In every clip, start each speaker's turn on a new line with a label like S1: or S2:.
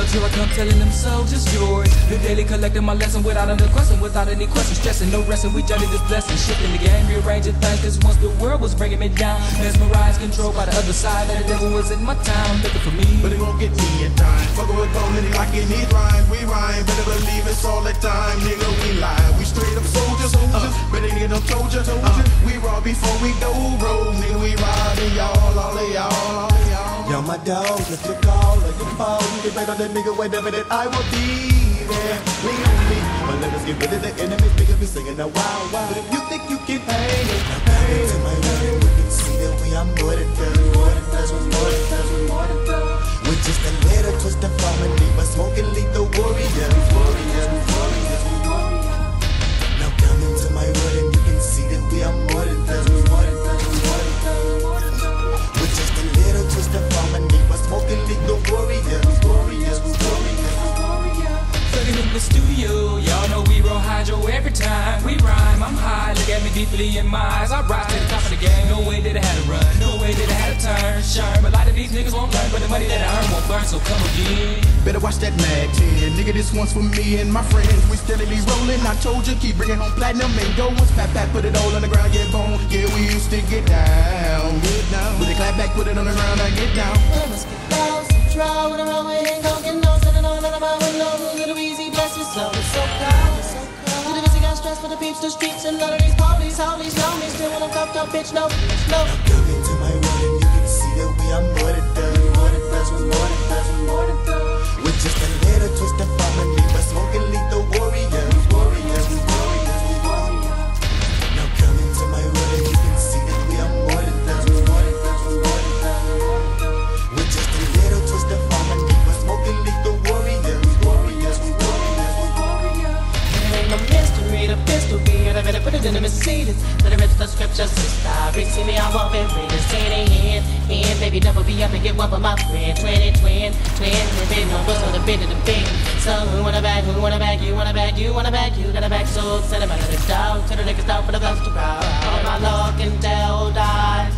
S1: thugs, here I come telling them soldiers yours. The daily collecting my lesson without any question, without any question. Stressing, no resting, we judging this blessing. Shifting the game, rearranging things, cause once the world was bringing me down. Mesmerized, controlled by the other side, that the devil was in my town, looking for me.
S2: But it won't get me in time. Fuckin' with Coleman, like in these rhymes, we rhyme. Better believe it's all the time, nigga, we lie. We straight up soldiers, better get them told ya. We raw before we go roll, nigga, we riding y'all, all of y'all.
S3: You're my dog, if you call or you fall, you can bet on that nigga whenever that I will be there. Lean on me, but let us get rid of the enemies, nigga be singing a wild wild. But if you think you can hang it, hang it. To my right, we can see that we are more than done, more than done, more than done, more than done. With just a little twist of harmony, but smoking lethal warriors, warriors, warriors, warriors. Now come into my world and you can see that we are more than done, more than done, more than done. With just a little twist of harmony, but smoking lethal warriors, warriors, warriors.
S1: Thugging in the studio, y'all know we roll hydro every time we rhyme. I'm high, look at me deeply in my eyes. I rise to the top of the game. No way that I had to run, no way that I had to turn. Shine, but a lot of these niggas won't learn, but the money that I earn won't burn. So come again.
S2: Better watch that Mag 10, nigga. This one's for me and my friends. We steadily rolling. I told you, keep bringing home platinum and gold ones. Pat pat, put it all on the ground, yeah, boom. Yeah, we used to get down, get down. With the clap back, put it on the ground, I get down.
S4: Let's get down, some trial with a runway and go get no, sitting on my window, little easy, bless your soul. It's so cold, it's so cold. The busy got stress for the peeps, the streets, and none of these police, holies know me. Still when I'm cuffed up, bitch, no, no.
S3: Come into my world and you can see that we are more than done, more than done, more than done, more than done. With just a little twist of harmony, but smoking lethal warriors, warriors, warriors, warriors. Now come into my world and you can see that we are more than done, more than done, more than done. With just a little twist of harmony, but smoking lethal warriors, warriors, warriors, warriors.
S4: It ain't no mystery, the pistol be, and I better put it in the Mercedes. Let it rip the scriptures, sister. See me, I won't be read it. Say it in, baby, double be up and get one for my friend. Twin, the big numbers on the bit of the big. So who wanna bag, you wanna bag, you wanna bag, you got a back, so send him out of the dog. Tell the niggas down for the best to crowd. All my luck and tell dies.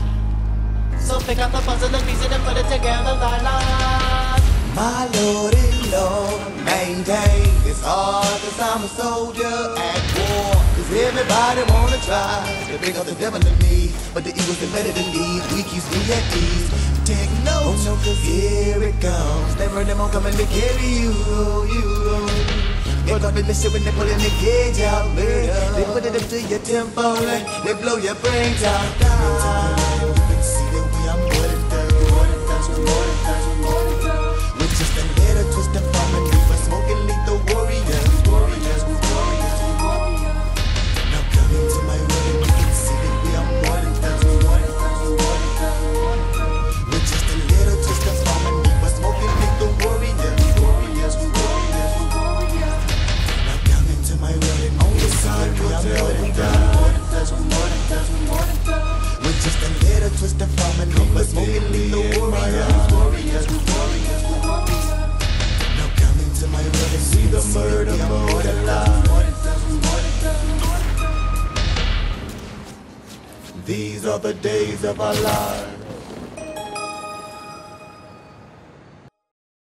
S4: So pick up the puzzle and piece it and put it together like lies.
S3: My Lord and Lord, maintain. It's hard cause I'm a soldier at war. Cause everybody wanna try to bring up the devil in me, but the evil's embedded in these. We keeps me at ease. Take notes, oh no, cause here it comes. Never them on coming to carry you. You're gonna miss it when they pulling the gauge out, man. They put it up to your tempo, like they blow your brains out. You can see that we are more than done, more than done, more than done, more than done. With just a little twist of harmony, but smoking lethal warriors, warriors, warriors, warriors. Now come into my world and you can see that we are more than done, more than done, more than done, more than done. With just a little twist of harmony, but smoking lethal warriors, warriors, warriors, warriors. Now come into my world and on the side we are more than done, more than done, more than done, more than done. With just a little twist of harmony, but smoking lethal warriors, warriors, warriors, warriors. Now come into my world and see the murder mode alive. These are the days of our lives.